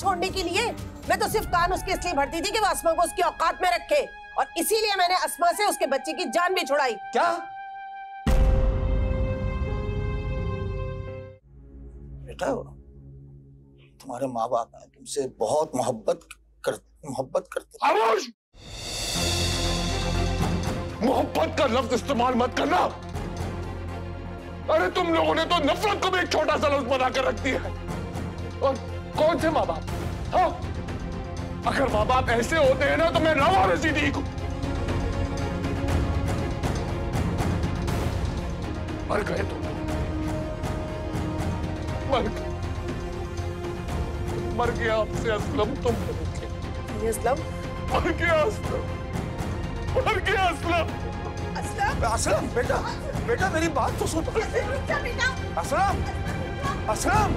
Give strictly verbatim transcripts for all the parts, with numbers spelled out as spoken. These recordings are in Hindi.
छोड़ने के लिए। मैं तो सिर्फ कान उसके इसलिए भरती थी कि वो अस्मा को उसकी औकात में रखे, और इसीलिए मैंने अस्मा से उसके बच्चे की जान भी छुड़ाई। क्या? बेटा, तुम्हारे माँ बाप हैं, तुमसे बहुत मोहब्बत कर मोहब्बत करते। खामोश! मोहब्बत का लफ्ज इस्तेमाल मत करना। अरे तुम लोगों ने तो नफरत को भी एक छोटा सा लफ्ज बना कर रख दिया है। और कौन से माँ बाप? हाँ, अगर माँ बाप ऐसे होते हैं ना तो मैं रवा में सीधी हूं। मर गए तुम, मर गए, मर गया आपसे असलम, तुम मर गए। असलम मर गया असलम, मर गया असलम। असलम, असलम बेटा, बेटा मेरी बात तो सुन। बेटा, असलम, असलम,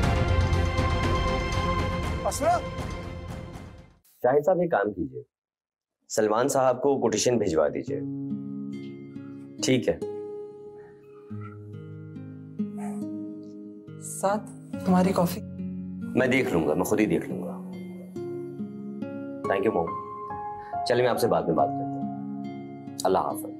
असलम। शाहिद साहब एक काम कीजिए, सलमान साहब को कोटेशन भिजवा दीजिए। ठीक है। साथ तुम्हारी कॉफी। मैं देख लूंगा, मैं खुद ही देख लूंगा। थैंक यू मोम। चलिए मैं आपसे बाद में बात करता हूँ। अल्लाह हाफ़िज़।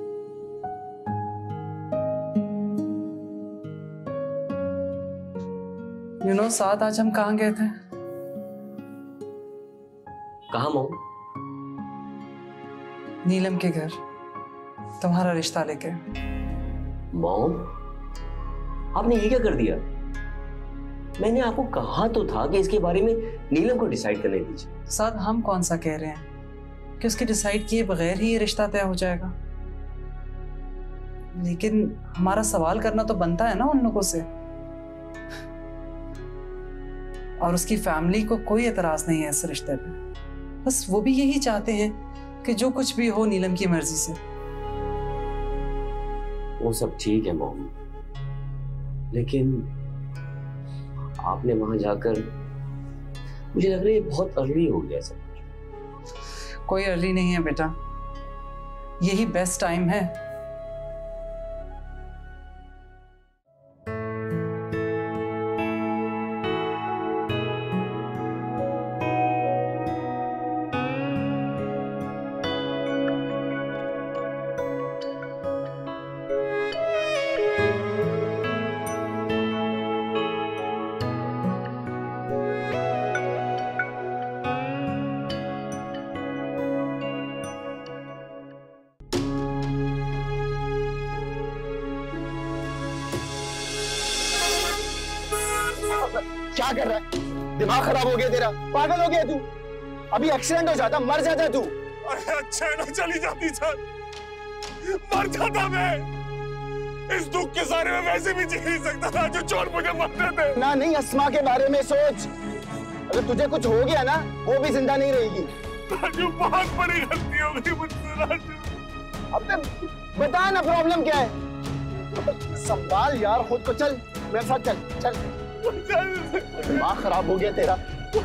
यू नो साथ आज हम कहाँ गए थे? कहाँ मोम? नीलम के घर, तुम्हारा रिश्ता लेके। मोम, आपने ये क्या कर दिया? मैंने आपको कहा तो था कि इसके बारे में नीलम को डिसाइड करने दीजिए। साथ हम कौन सा कह रहे हैं कि उसके डिसाइड किए बगैर ही ये रिश्ता तय हो जाएगा? लेकिन हमारा सवाल करना तो बनता है ना उन लोगों से। और उसकी फैमिली को कोई एतराज नहीं है इस रिश्ते पे। बस वो भी यही चाहते हैं कि जो कुछ भी हो नीलम की मर्जी से। वो सब ठीक है मोम, लेकिन आपने वहां जाकर, मुझे लग रहा है ये बहुत अर्ली हो गया सब कुछ। कोई अर्ली नहीं है बेटा, यही बेस्ट टाइम है। क्या कर रहा है? दिमाग खराब हो गया तेरा? पागल हो गया तू? अभी एक्सीडेंट हो जाता, मर जाता तू। अरे अच्छा ना चली जाती सर, मर जाता मैं। इस दुख के सारे में वैसे भी जी नहीं सकता था जो चोर मुझे मरते थे। ना नहीं, अस्मा के बारे में सोच। अगर तुझे कुछ हो गया ना, वो भी जिंदा नहीं रहेगी। राजू, बहुत बड़ी गलती हो गई मुझसे राजू। अब बता ना प्रॉब्लम क्या है। संभाल यार खुद को। चल मेरे साथ चल चल। दिमाग खराब हो गया तेरा।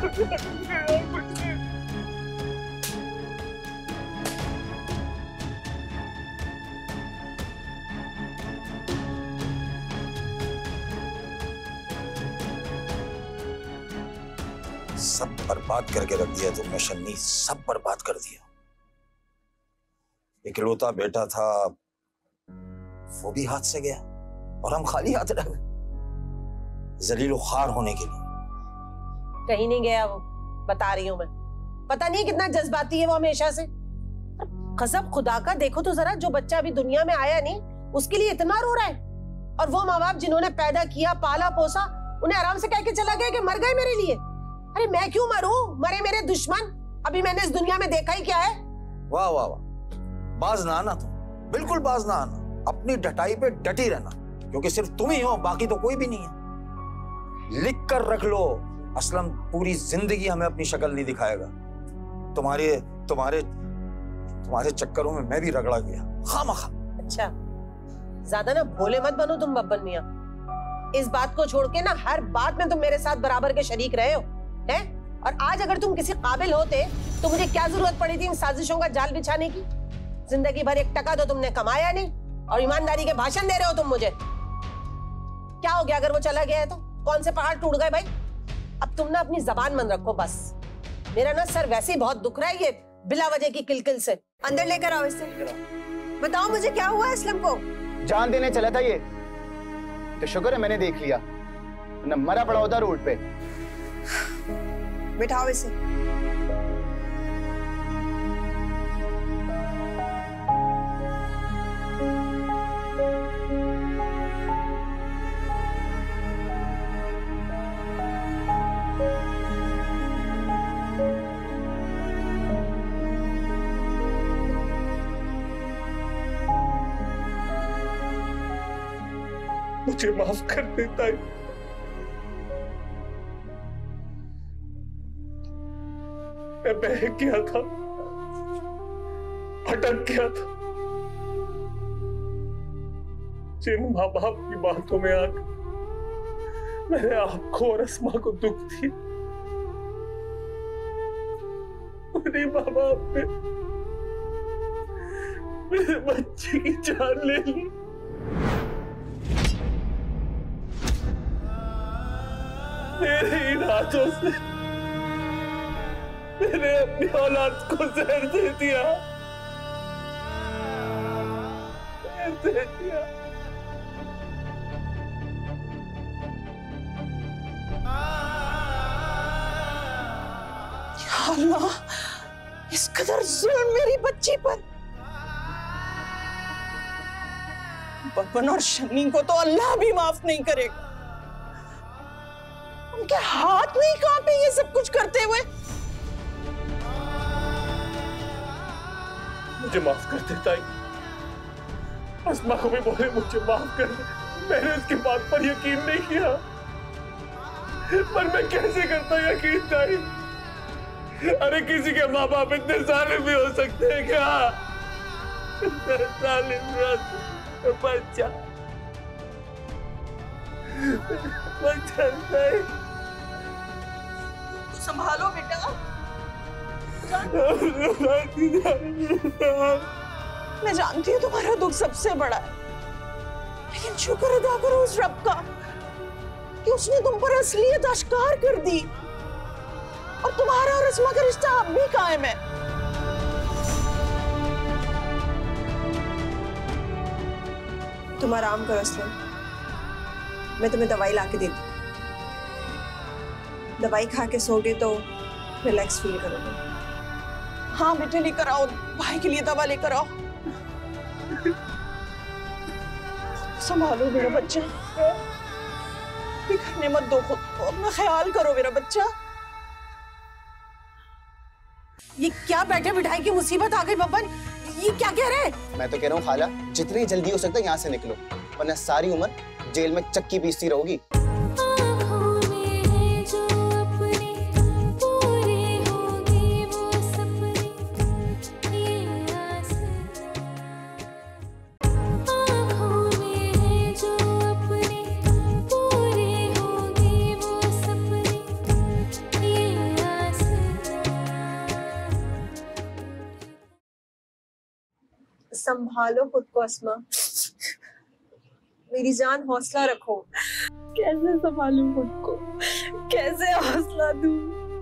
सब बर्बाद करके रख दिया तुमने शन्नी, सब बर्बाद कर दिया। इकलौता बेटा था, वो भी हाथ से गया और हम खाली हाथ रह गए, जलील ख्वार होने के लिए। कहीं नहीं गया वो, बता रही हूं मैं। पता नहीं कितना जज्बाती है वो हमेशा से। कसम खुदा का, देखो तो जरा, जो बच्चा अभी दुनिया में आया नहीं उसके लिए इतना रो रहा है, और वो माँ बाप जिन्होंने पैदा किया, पाला पोसा, उन्हें आराम से कह के चला गया कि मर गए मेरे लिए। अरे मैं क्यों मरूं? मरे मेरे दुश्मन। अभी मैंने इस दुनिया में देखा ही क्या है। वाह वाह वाह, बाज ना आना तुम, बिल्कुल बाज ना आना। अपनी डटाई पे डटी रहना, क्योंकि सिर्फ तुम ही हो, बाकी तो कोई भी नहीं है। लिख कर रख लो, असलम पूरी जिंदगी हमें अपनी शक्ल नहीं दिखाएगा। तुम्हारे तुम्हारे तुम्हारे चक्करों में मैं भी रगड़ा गया खामखा। अच्छा, ज्यादा ना भोले मत बनो तुम बब्बन मियां। इस बात को छोड़ के ना हर बात में तुम मेरे साथ बराबर के शरीक रहे हो, हैं? और आज अगर तुम किसी काबिल होते तो मुझे क्या जरूरत पड़ी थी इन साजिशों का जाल बिछाने की? जिंदगी भर एक टका तो तुमने कमाया नहीं, और ईमानदारी के भाषण दे रहे हो तुम मुझे। क्या हो गया अगर वो चला गया है तो? कौन से पहाड़ टूट गए भाई? अब तुम ना अपनी जबान बंद रखो बस। मेरा ना सर वैसे ही बहुत दुख रहा है ये बिला वजह की किलकिल से। अंदर लेकर आओ इसे। बताओ मुझे क्या हुआ असलम को? जान देने चला था ये, तो शुक्र है मैंने देख लिया, न मरा पड़ा होता रोड पे। बिठाओ इसे। मुझे माफ कर देता है। मैं बहक गया था, भटक गया था। जिन माँ बाप की बातों में आकर मैंने आपको और अस्मा को दुख दिया, उन्हीं माँ बाप ने मेरे बच्चे की जान ले ली। मेरे इन हाथों से मैंने अपनी औलाद को जहर दे दिया, जहर दे दिया। या अल्लाह, इस कदर जुल्म मेरी बच्ची पर। बब्बन और शन्नी को तो अल्लाह भी माफ नहीं करेगा। उनके हाथ नहीं कांपे ये सब कुछ करते हुए। मुझे माफ कर देता है। अस्मा को भी बोले मुझे माफ कर दे। मैंने उसकी बात पर यकीन नहीं किया, पर मैं कैसे करता यकीन ताई? अरे किसी के माँ बाप इतने जालिम भी हो सकते हैं क्या? जालिम बच्चा बच्चा नहीं। संभालो बेटा। मैं जानती हूँ तुम्हारा दुख सबसे बड़ा है, लेकिन शुक्र अदा करो उस रब का कि उसने तुम पर असलियत आश्कार कर दी और तुम्हारा और अस्मा का रिश्ता अब भी कायम है। तुम आराम करो असलम, मैं तुम्हें दवाई लाके देती हूँ। दवाई खा के सोगे तो रिलैक्स फील करोगे। हाँ बेटे, लेकर आओ भाई के लिए दवा लेकर आओ। संभालो मेरा बच्चा, बिखरने मत दो खुद को, अपना ख्याल करो मेरा बच्चा। ये क्या बैठे बिठाई की मुसीबत आ गई बब्बन? ये क्या कह रहे हैं? मैं तो कह रहा हूँ खाला, जितनी जल्दी हो सकता है यहाँ से निकलो, वरना सारी उम्र जेल में चक्की पीसती रहोगी। संभालो खुद को अस्मा, मेरी जान, हौसला रखो। कैसे संभालूं खुद को, कैसे हौसला दूं?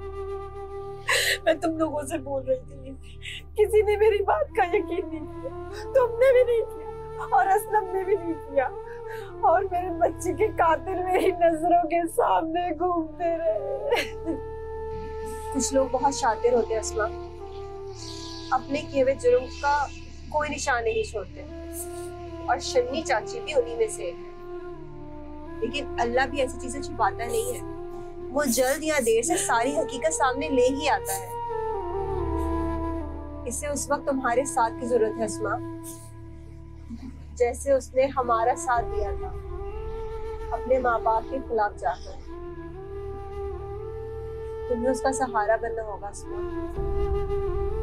मैं तुम लोगों से बोल रही थी, किसी ने मेरी बात का यकीन नहीं किया, तुमने भी नहीं किया और असलम ने भी नहीं किया, और मेरे बच्चे के कातिल मेरी नजरों के सामने घूमते रहे। कुछ लोग बहुत शातिर होते हैं अस्मा, अपने किए हुए जुर्म का कोई निशान नहीं छोड़ते, और शन्नी चाची भी उन्हीं में से है। लेकिन अल्लाह भी ऐसी चीजें छुपाता नहीं है, वो जल्द या देर से सारी हकीकत सामने ले ही आता है। इसे उस वक्त तुम्हारे साथ की जरूरत है अस्मा, जैसे उसने हमारा साथ दिया था अपने माँ बाप के खिलाफ जाकर। तुम्हें उसका सहारा बनना होगा अस्मा।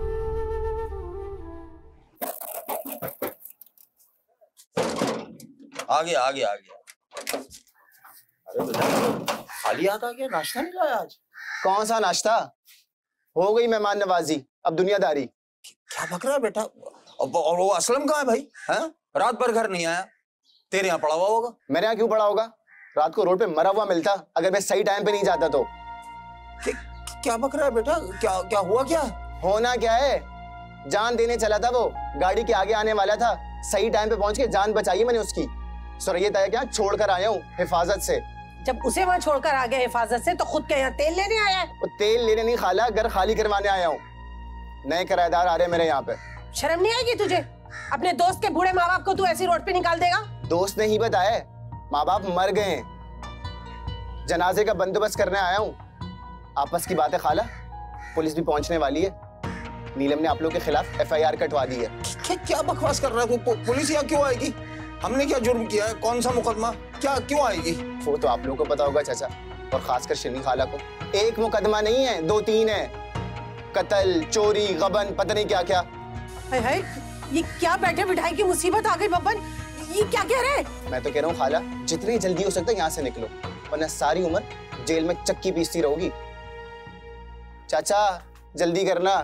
आ गया आ गया आ गया। अरे बेटा खाली हाथ आ गया, नाश्ता नहीं लाया आज? कौन सा नाश्ता? हो गई मेहमान नवाजी, अब दुनियादारी। क्या बक रहा है बेटा? और वो असलम कहाँ है भाई? हैं? रात भर घर नहीं आया, तेरे यहाँ पड़ा हुआ होगा। मेरे यहाँ क्यों पड़ा होगा? रात को रोड पे मरा हुआ मिलता अगर मैं सही टाइम पे नहीं जाता तो। क्या बक रहा है बेटा? क्या क्या हुआ? क्या होना क्या है, जान देने चला था वो, गाड़ी के आगे आने वाला था, सही टाइम पे पहुंच के जान बचाई मैंने उसकी। सुरैयत है क्या, छोड़कर आया हूँ हिफाजत से। जब उसे वहाँ छोड़कर आ गया हिफाजत से, तो खुद के यहाँ तेल लेने आया है? वो तेल लेने नहीं खाला, घर खाली करवाने आया हूँ। नए किराएदार आ रहे मेरे यहाँ पे। शर्म नहीं आएगी तुझे? अपने दोस्त के बूढ़े माँ बाप को तू ऐसी रोड पे निकाल देगा? दोस्त ने ही बताया, माँ बाप मर गए, जनाजे का बंदोबस्त करने आया हूँ। आपस की बातें खाला, पुलिस भी पहुंचने वाली है। नीलम ने आप लोगों के खिलाफ एफ आई आर कटवा दी है। क्या क्या बकवास कर रहा है? पु, पुलिस यहाँ क्यों आएगी? हमने क्या जुर्म किया है? कौन सा मुकदमा? क्या क्यों आएगी? वो तो आप लोगों को पता होगा चाचा, और खासकर शिनी खाला को। एक मुकदमा नहीं है, दो तीन है, कत्ल, चोरी, गबन, पता नहीं क्या क्या। हाय हाय, ये क्या बैठे बिठाई की मुसीबत आ गई बब्बन? ये क्या कह रहे? मैं तो कह रहा हूँ खाला, जितनी जल्दी हो सकता है यहाँ से निकलो, वरना सारी उम्र जेल में चक्की पीसती रहोगी। चाचा जल्दी करना।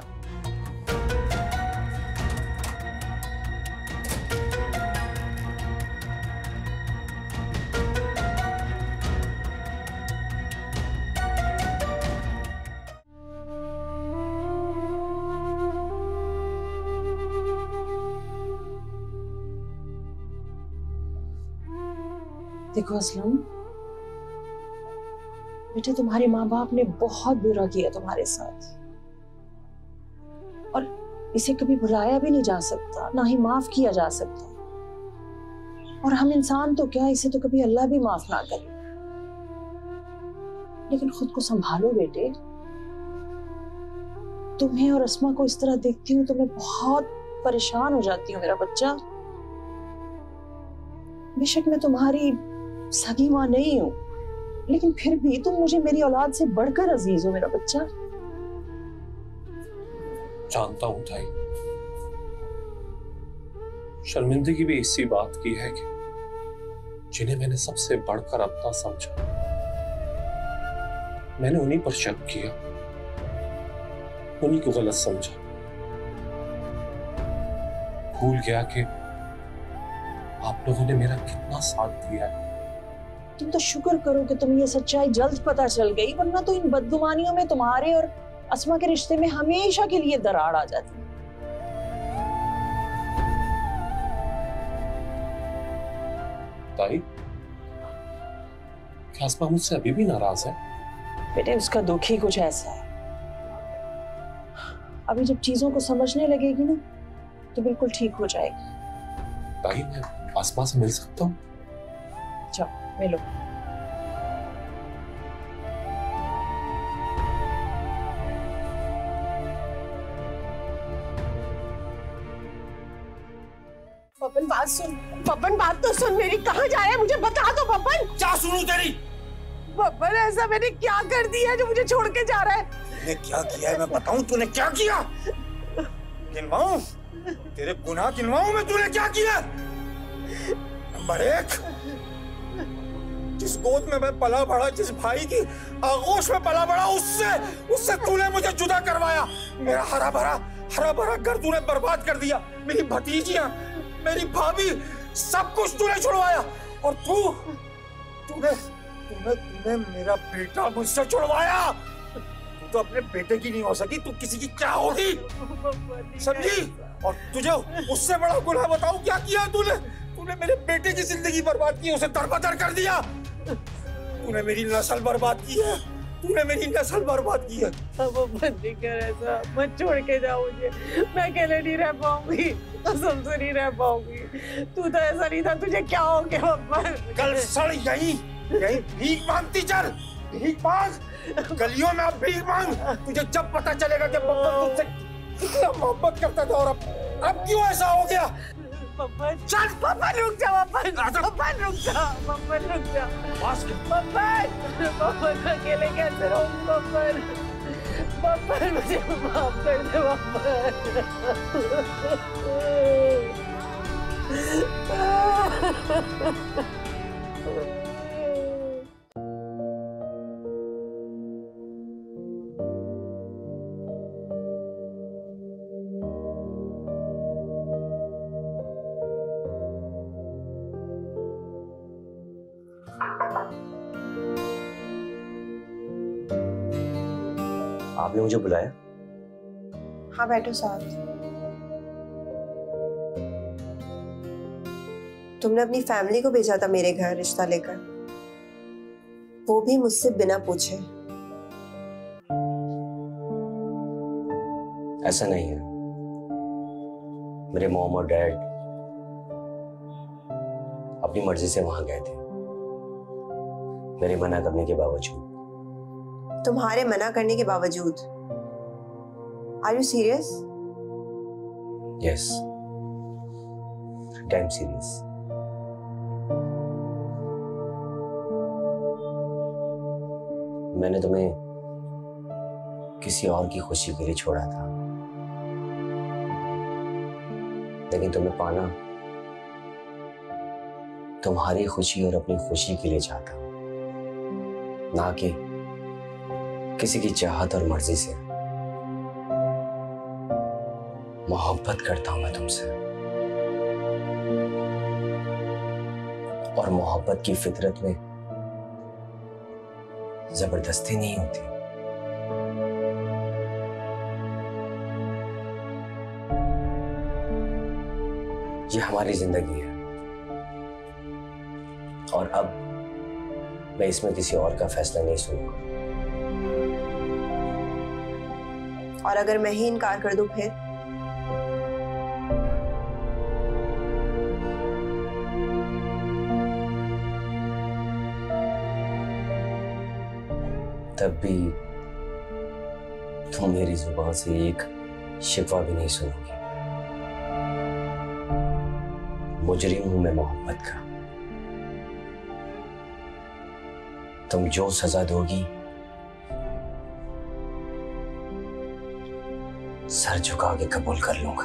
देखो असलम बेटे, तुम्हारे माँ बाप ने बहुत बुरा किया तुम्हारे साथ, और इसे कभी भुलाया भी नहीं जा सकता, ना ही माफ किया जा सकता। और हम इंसान तो क्या, इसे तो कभी अल्लाह भी माफ ना करे। लेकिन खुद को संभालो बेटे। तुम्हें और अस्मा को इस तरह देखती हूँ तो मैं बहुत परेशान हो जाती हूँ मेरा बच्चा। बेशक मैं तुम्हारी सगी माँ नहीं हूं, लेकिन फिर भी तुम मुझे मेरी औलाद से बढ़कर अजीज हो मेरा बच्चा। जानता हूं ताई, शर्मिंदगी भी इसी बात की है कि जिन्हें मैंने सबसे बढ़कर अपना समझा, मैंने उन्हीं पर शक किया, उन्हीं को गलत समझा। भूल गया कि आप लोगों ने मेरा कितना साथ दिया है। तुम तो शुक्र करो कि तुम्हें ये सच्चाई जल्द पता चल गई, वरना तो इन बदगुमानियों में तुम्हारे और अस्मा के रिश्ते में हमेशा के लिए दरार आ जाती। ताई, क्या अस्मा मुझसे अभी भी नाराज है? बेटे उसका दुख ही कुछ ऐसा है। अभी जब चीजों को समझने लगेगी ना तो बिल्कुल ठीक हो जाएगी। ताई, मैं अस्मा से मिल सकता हूँ? जाओ मिलो। बब्बन बात सुन, बब्बन बात तो सुन मेरी। कहाँ जा रहा है मुझे बता दो बब्बन। क्या सुनूं तेरी? बब्बन ऐसा मैंने क्या कर दिया जो मुझे छोड़ के जा रहा है? तूने क्या किया है मैं बताऊं? तूने क्या किया? गिनवाऊं तेरे गुनाह, गिनवाऊं मैं तूने क्या किया? नंबर एक, जिस गोद में मैं पला बड़ा, जिस भाई की आगोश में पला बड़ा, उससे उससे तूने मुझे जुदा करवाया। मेरा हरा भरा हरा भरा घर तूने बर्बाद कर दिया। मेरी भतीजियां, मेरी भाभी, सब कुछ तूने छुड़वाया। और तू तूने तूने तूने मेरा बेटा मुझसे छुड़वाया। तू तो अपने बेटे की नहीं हो सकी, तू किसी की क्या होगी, समझी? और तुझे उससे बड़ा गुनाह बताऊं क्या किया तूने? तूने मेरे बेटे की जिंदगी बर्बाद की, उसे दरबदर कर दिया। तूने मेरी नस्ल बर्बाद की है, तूने मेरी नस्ल बर्बाद की है। अब मत कर ऐसा, मत छोड़ के जाओ मुझे। मैं अकेले नहीं रह पाऊंगी, कसम से नहीं रह पाऊंगी। तू तो ऐसा नहीं था, तुझे क्या हो गया बब्बर? कल सड़ यही यही भीख मांगती चल, भीख मांग गलियों में, अब भीख मांग। तुझे जब पता चलेगा कि बब्बर तुझसे कितना मोहब्बत करता था और अब अब क्यों ऐसा हो गया। बब्बर चल, बब्बर रुक जा, बब्बर बब्बर रुक जा, बब्बर रुक जा, बब्बर बब्बर अकेले कैसे रहूं बब्बर? बब्बर मुझे माफ कर दे बब्बर। आपने मुझे बुलाया? हाँ बैठो साथ। तुमने अपनी फैमिली को भेजा था मेरे घर रिश्ता लेकर, वो भी मुझसे बिना पूछे। ऐसा नहीं है। मेरे मॉम और डैड अपनी मर्जी से वहां गए थे, मेरे मना करने के बावजूद। तुम्हारे मना करने के बावजूद? Are you serious? Yes, damn serious. मैंने तुम्हें किसी और की खुशी के लिए छोड़ा था, लेकिन तुम्हें पाना तुम्हारी खुशी और अपनी खुशी के लिए चाहता हूं, ना कि किसी की चाहत और मर्जी से। मोहब्बत करता हूं मैं तुमसे, और मोहब्बत की फितरत में जबरदस्ती नहीं होती। ये हमारी जिंदगी है, और अब मैं इसमें किसी और का फैसला नहीं सुनूंगा। और अगर मैं ही इनकार कर दूं फिर? तब भी तुम मेरी जुबान से एक शिकवा भी नहीं सुनोगे। मुजरिम हूं मैं मोहब्बत का। तुम जो सजा दोगी सर झुका के कबूल कर लूंगा।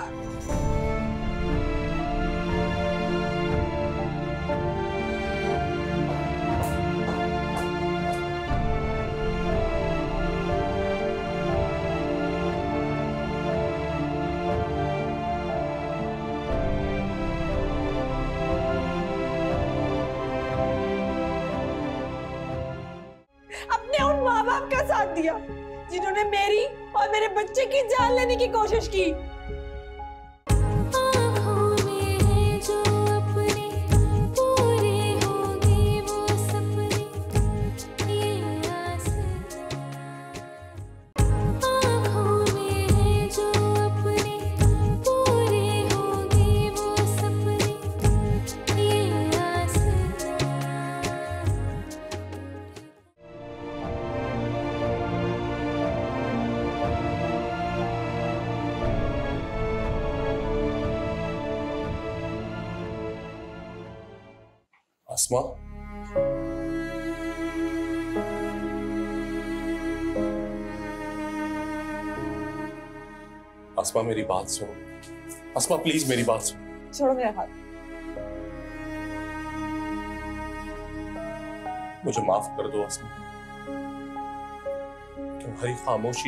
अपने उन माँ बाप का साथ दिया जिन्होंने मेरी और मेरे बच्चे की जान लेने की कोशिश की। आसमा, आसमा मेरी बात सुनो। आसमा प्लीज मेरी बात सुनो। छोड़ो मेरा हाथ। मुझे माफ कर दो आसमा। तुम्हारी खामोशी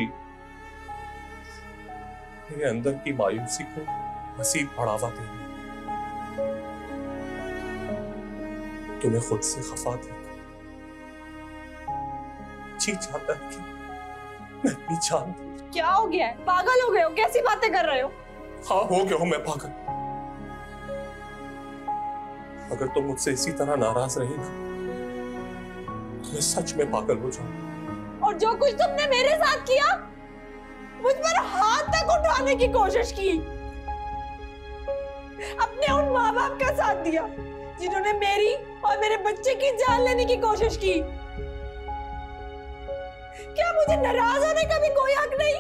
मेरे अंदर की मायूसी को मजीद बढ़ावा दे रही। तुम्हें खुद से खफा देकर जी चाहता है कि मैं भी जान दूं। क्या हो गया है? पागल हो गए हो? कैसी बातें कर रहे हो? हाँ हो गया हूं मैं पागल। अगर तुम मुझसे इसी तरह नाराज रही ना तो मैं सच में पागल हो जाऊं। और जो कुछ तुमने मेरे साथ किया, मुझ पर हाथ तक उठाने की कोशिश की, अपने उन माँ बाप का साथ दिया जिन्होंने मेरी और मेरे बच्चे की जान लेने की कोशिश की। क्या मुझे नाराज होने का भी कोई हक नहीं?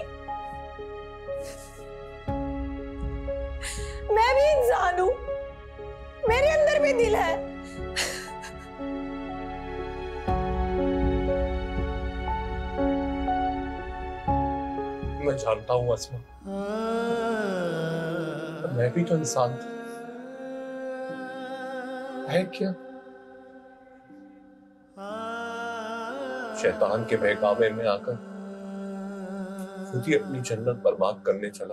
मैं भी इंसान हूं, मेरे अंदर भी दिल है। मैं जानता हूं आसमा, मैं भी तो इंसान था। है क्या शैतान के बहकावे में आकर खुद ही अपनी जन्नत बर्बाद करने चला,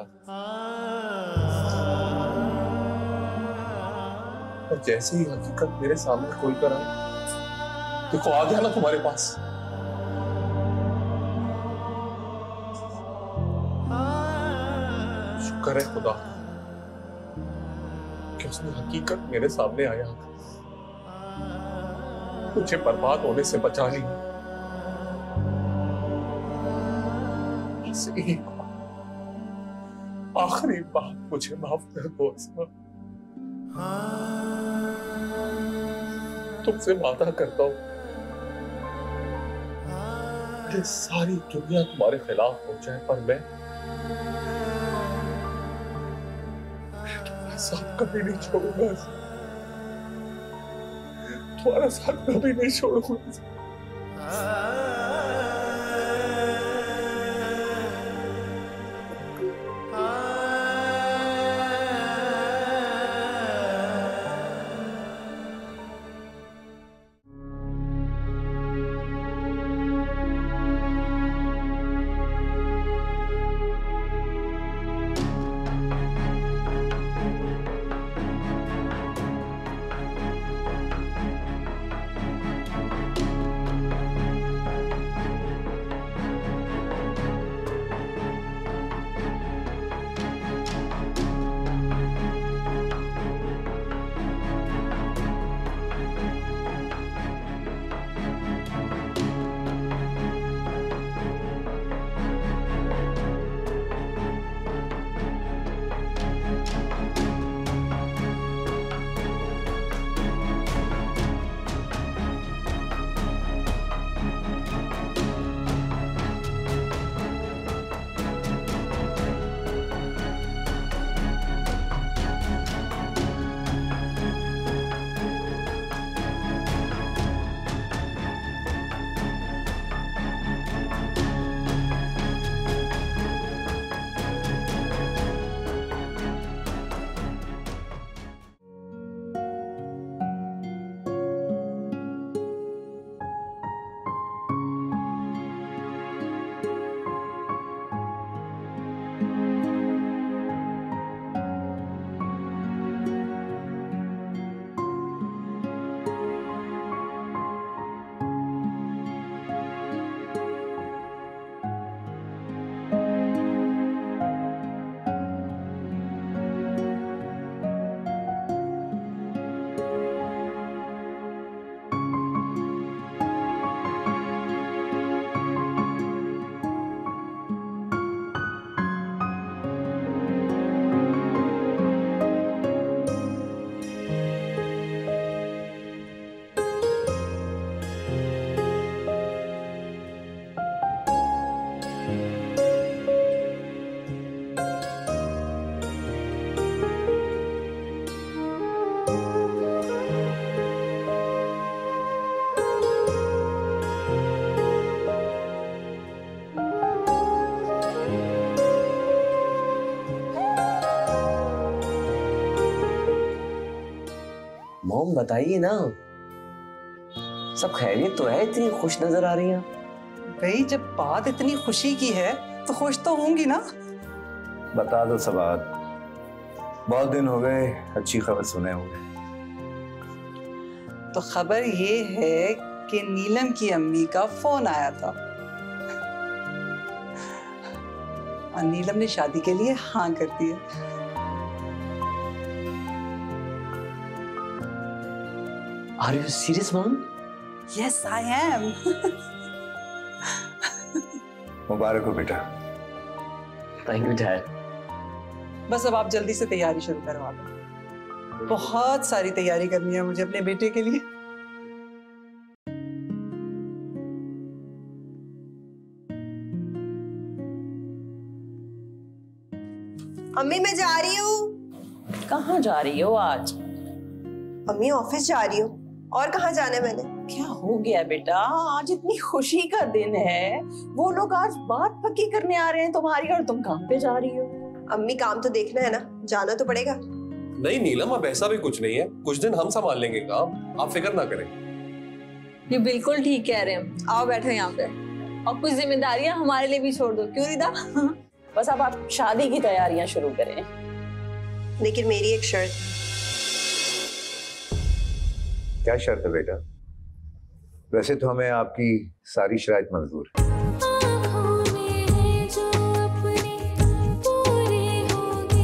और जैसे ही हकीकत मेरे सामने खोल कर आई, देखो आ गया ना तुम्हारे पास। शुक्र है खुदा कि उसने हकीकत मेरे सामने आया, मुझे बर्बाद होने से बचा ली। एक आखिरी बात मुझे माफ कर दो अस्मा। तुमसे वादा करता हूं कि सारी दुनिया तुम्हारे खिलाफ हो जाए, पर मैं तुम्हारा साथ कभी नहीं छोड़ूंगा, तुम्हारा साथ कभी नहीं छोड़ूंगा। मॉम बताइए ना, सब खैरियत तो है? इतनी खुश नजर आ रही हैं। भाई जब बात इतनी खुशी की है तो खुश तो होंगी ना। बता दो सबात, बहुत दिन हो गए अच्छी खबर सुने हुए। तो खबर ये है कि नीलम की अम्मी का फोन आया था और नीलम ने शादी के लिए हाँ कर दी है। Are you serious, mom? Yes, I am. मुबारक हो बेटा। Thank you, Dad. बस अब आप जल्दी से तैयारी शुरू करवा दो। बहुत सारी तैयारी करनी है मुझे अपने बेटे के लिए। अम्मी मैं जा रही हूँ। कहाँ जा रही हो आज? अम्मी ऑफिस जा रही हूँ। और कहाँ जाना है मैंने? क्या हो गया बेटा? आज इतनी खुशी का दिन है, वो लोग आज बात पक्की करने आ रहे हैं तुम्हारी और तुम काम पे जा रही हो। अम्मी काम तो देखना है ना, जाना तो पड़ेगा। नहीं नीलम, अब ऐसा भी कुछ नहीं है, कुछ दिन हम संभाल लेंगे काम, आप फिक्र ना करें। ये बिल्कुल ठीक कह रहे हैं। आओ बैठो यहाँ पे और कुछ जिम्मेदारियां हमारे लिए भी छोड़ दो, क्यों रिदा? बस अब आप शादी की तैयारियां शुरू करें। लेकिन मेरी एक शर्त। क्या शर्त है बेटा? वैसे तो हमें आपकी सारी शराइत मंजूर है।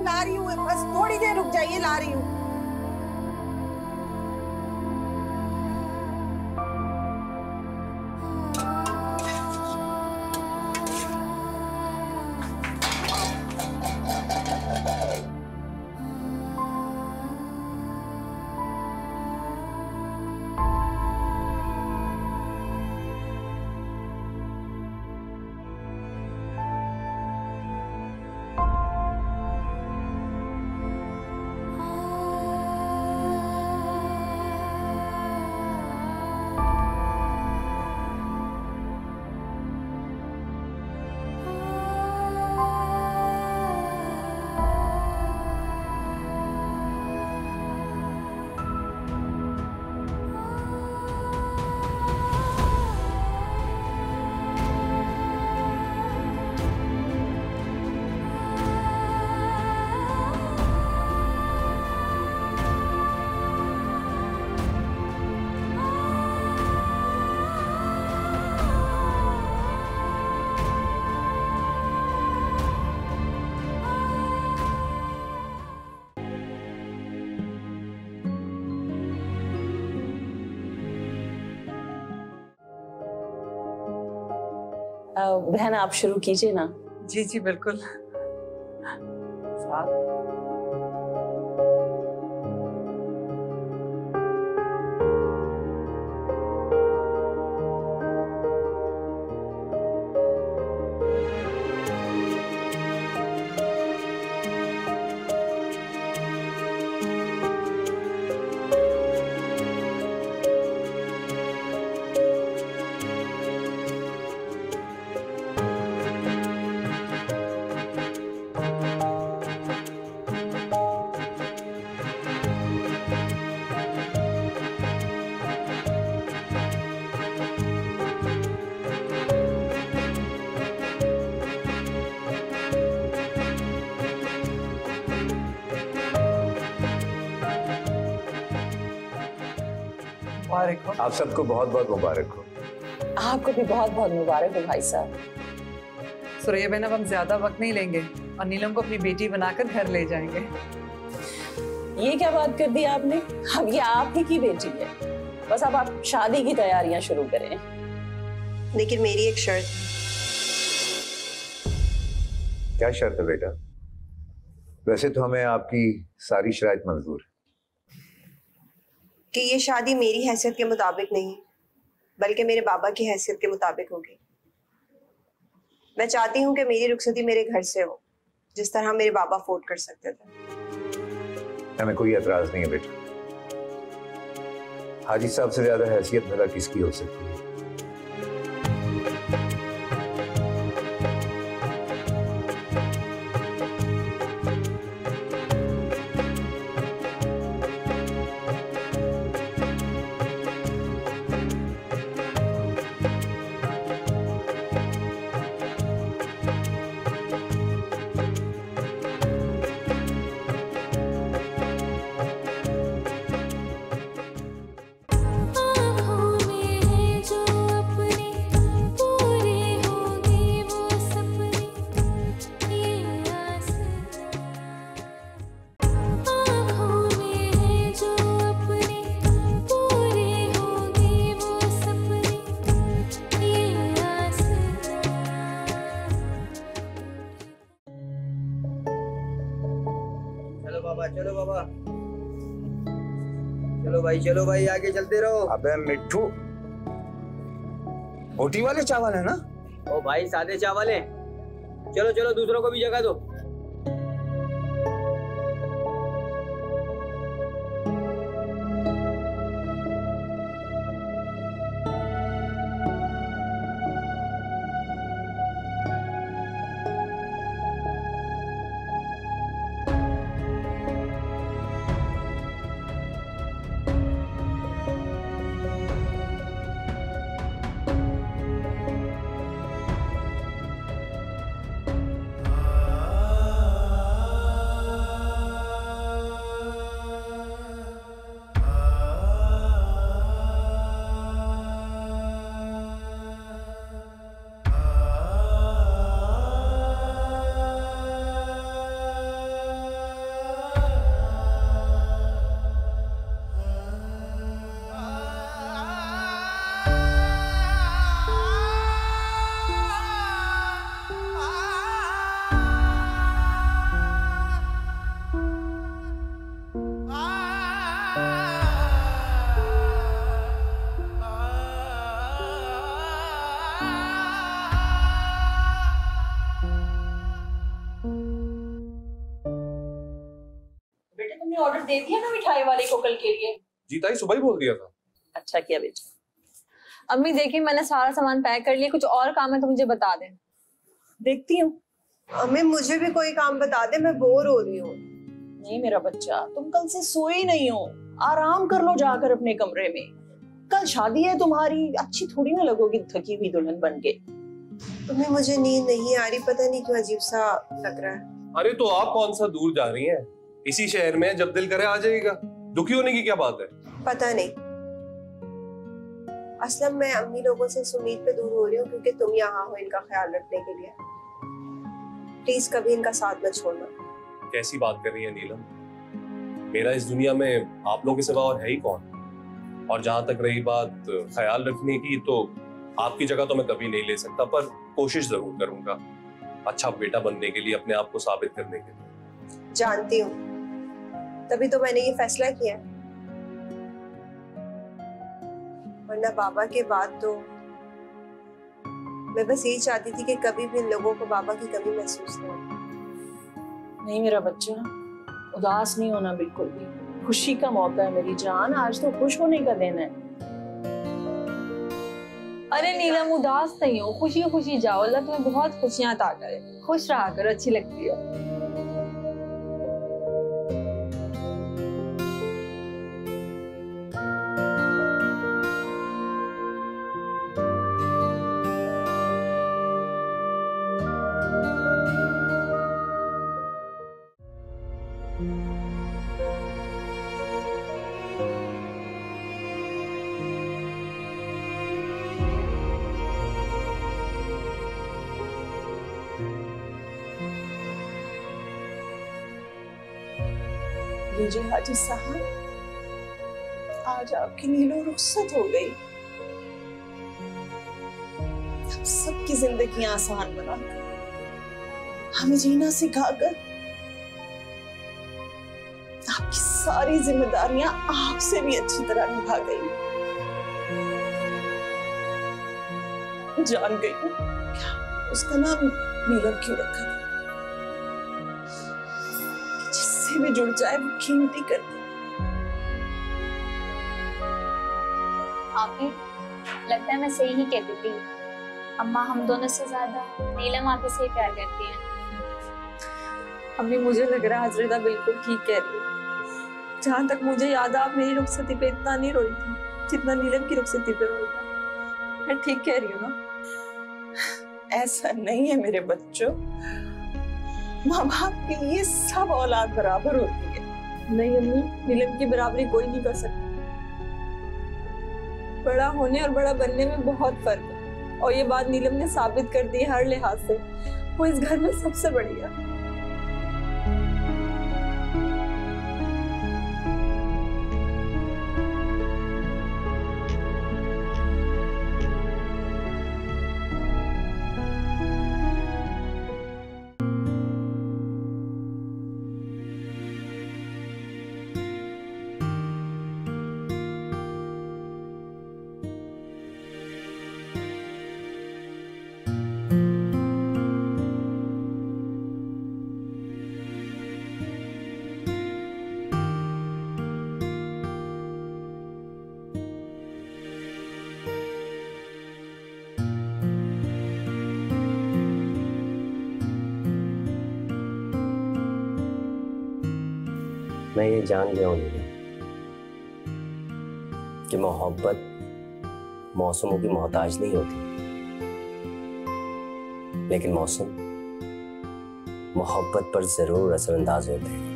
ला रही हूँ, बस थोड़ी देर रुक जाइए, ला रही हूँ। बहन आप शुरू कीजिए ना। जी जी बिल्कुल। साथ मुबारक हो। आप सबको बहुत बहुत मुबारक हो। आपको भी बहुत बहुत मुबारक हो भाई साहब। सुरैया बहन, अब हम ज्यादा वक्त नहीं लेंगे और नीलम को अपनी बेटी बनाकर घर ले जाएंगे। ये क्या बात कर दी आपने? अब ये आप ही की बेटी है, बस अब आप शादी की तैयारियां शुरू करें। लेकिन मेरी एक शर्त। क्या शर्त है बेटा? वैसे तो हमें आपकी सारी शराइत मंजूर है कि ये शादी मेरी हैसियत के मुताबिक नहीं बल्कि मेरे बाबा की हैसियत के मुताबिक होगी। मैं चाहती हूँ कि मेरी रुखसती मेरे घर से हो, जिस तरह मेरे बाबा अफोर्ड कर सकते थे। हमें कोई एतराज नहीं है बेटा। हाजी साहब से ज्यादा हैसियत भला किसकी हो सकती है? चलो बाबा, चलो भाई, चलो भाई, आगे चलते रहो। अबे मिट्ठू, बोटी वाले चावल है ना? ओ भाई सादे चावल है। चलो चलो, दूसरों को भी जगह दो। कार्ड दे दिया ना मिठाई वाले को कल के लिए? जी ताई सुबह ही बोल दिया था। अच्छा किया बेटा। अम्मी देखिए मैंने सारा सामान पैक कर लिया, कुछ और काम है तो मुझे बता दें। देखती हूँ। अम्मी मुझे भी कोई काम बता दे, मैं बोर हो रही हूँ। नहीं मेरा बच्चा, तुम कल से सोए ही नहीं हो, आराम कर लो जाकर अपने कमरे में। कल शादी है तुम्हारी, अच्छी थोड़ी ना लगोगी थकी हुई दुल्हन बन के। तुम्हें मुझे नींद नहीं आ रही, पता नहीं क्यों अजीब सा लग रहा है। अरे तो आप कौन सा दूर जा रही हैं? इसी शहर में जब दिल करे आ जाएगा, दुखी होने की क्या बात है? पता नहीं, असलम मैं अम्मी लोगों से इस उम्मीद पे दूर हो रही हूँ क्योंकि तुम यहाँ हो इनका ख्याल रखने के लिए। प्लीज कभी इनका साथ मत छोड़ना। कैसी बात कर रही है नीलम? मेरा इस दुनिया में आप लोगों के सिवा और है ही कौन? और जहां तक रही बात ख्याल रखने की, तो आपकी जगह तो मैं कभी नहीं ले सकता, पर कोशिश जरूर करूंगा अच्छा बेटा बनने के लिए, अपने आप को साबित करने के लिए। जानती हूँ, तभी तो मैंने ये फैसला किया। वरना बाबा के बाद तो मैं बस यही चाहती थी कि कभी भी इन लोगों को बाबा की कमी महसूस न हो। नहीं मेरा बच्चा, उदास नहीं होना बिल्कुल भी। खुशी का मौका है मेरी जान, आज तो खुश होने का दिन है। अरे नीलम उदास नहीं हो, खुशी खुशी जाओ, अल्लाह तुम्हें बहुत खुशियां अता करे। खुश रहा करो, अच्छी लगती हो। लीजिए हाजी साहब, आज आपकी नीलो रुखसत हो गई। हम सबकी जिंदगी आसान बनाकर, हमें जीना सिखाकर, आपकी सारी जिम्मेदारियां आपसे भी अच्छी तरह निभा गई। जान गई हूँ उसका नाम नीलम क्यों रखा था। जिससे भी जुड़ जाए वो कीमती कर दे। आपी, लगता है मैं सही ही कहती थी। अम्मा हम दोनों से ज्यादा नीलम आपी से ही प्यार करती है। अम्मी मुझे लग रहा है हजरता बिल्कुल ठीक कह रही है। जहाँ तक मुझे याद है आप मेरी रुखसती पे इतना नहीं रोई थी जितना नीलम की रुखसती पे रोई था। मैं ठीक कह रही हूँ ना? ऐसा नहीं है मेरे बच्चों, माँ बाप के लिए सब औलाद बराबर होती है। नहीं अम्मी, नीलम की बराबरी कोई नहीं कर सकता। बड़ा होने और बड़ा बनने में बहुत फर्क है, और ये बात नीलम ने साबित कर दी हर लिहाज से। वो इस घर में सबसे बड़ी है। मैं ये जान गया हूँ नीलम कि मोहब्बत मौसमों की मोहताज नहीं होती, लेकिन मौसम मोहब्बत पर जरूर असरअंदाज होते हैं।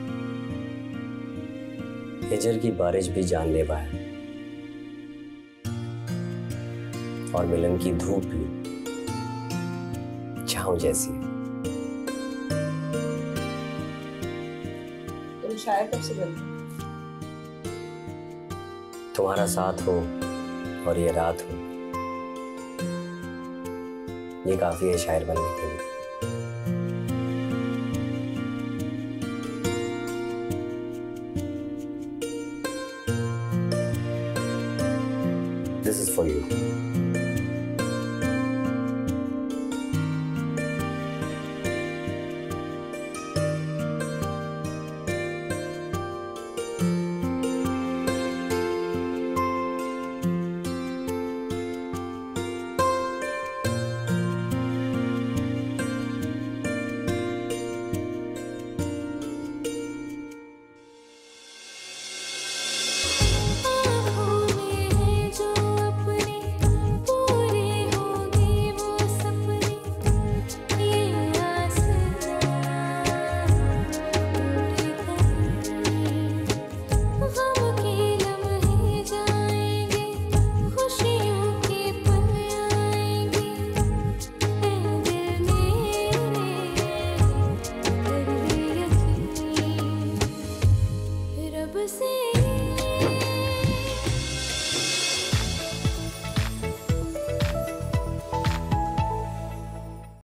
हिजर की बारिश भी जानलेवा है और मिलन की धूप भी छांव जैसी है। शायर कब से बनी? तुम्हारा साथ हो और ये रात हो, ये काफी है शायर बनने के लिए। This is for you.